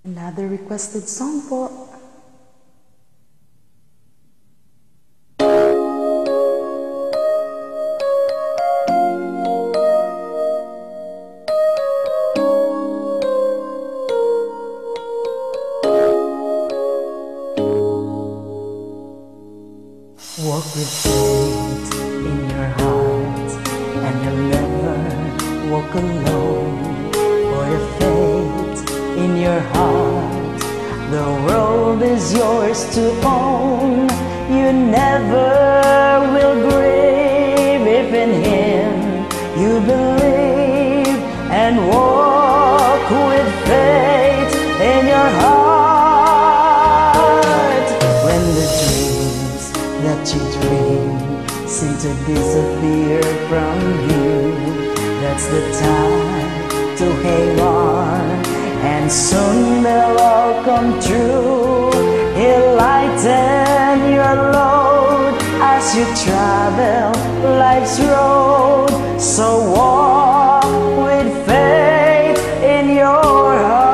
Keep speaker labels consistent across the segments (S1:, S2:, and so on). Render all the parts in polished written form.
S1: Another requested song po.
S2: Walk with faith in your heart, and you'll never walk alone. For your faith in your heart, the world is yours to own. You never will grieve if in Him you believe, and walk with faith in your heart. When the dreams that you dream seem to disappear from you, that's the time to hang on, and soon they'll all come true. He'll lighten your load as you travel life's road. So walk with faith in your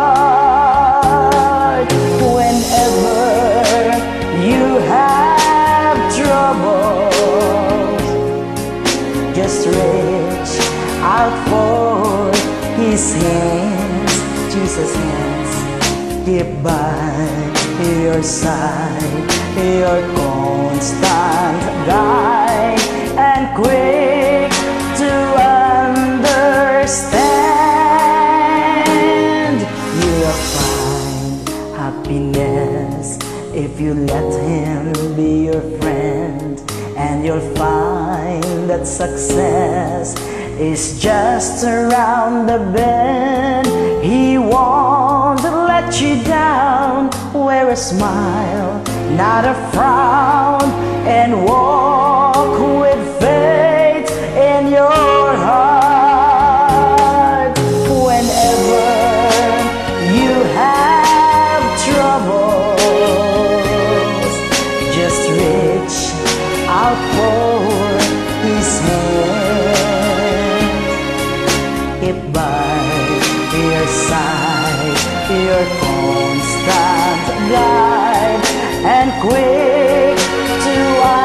S2: heart. Whenever you have troubles, just reach out for His hands, Jesus' hands. Keep by your side, your constant guide, and quick to understand. You'll find happiness if you let Him be your friend, and you'll find that success is just around the bend. He won't let you down. Wear a smile, not a frown, and walk with faith in your heart. Whenever you have troubles, just reach out for His hand. Keep by your side, your constant guide, and quick to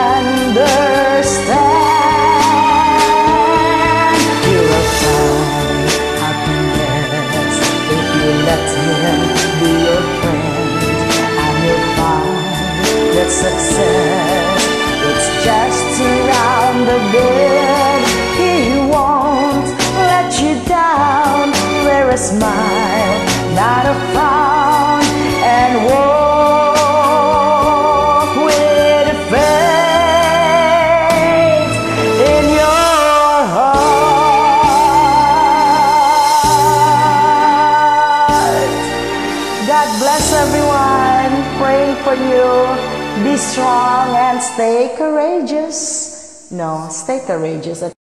S2: understand. You will find happiness if you let Him be your friend, and you'll find that success, it's just around the bend. He won't let you down. Wear a smile, not a frown, and walk with faith in your heart. God bless everyone. Praying for you. Be strong and stay courageous. No, stay courageous.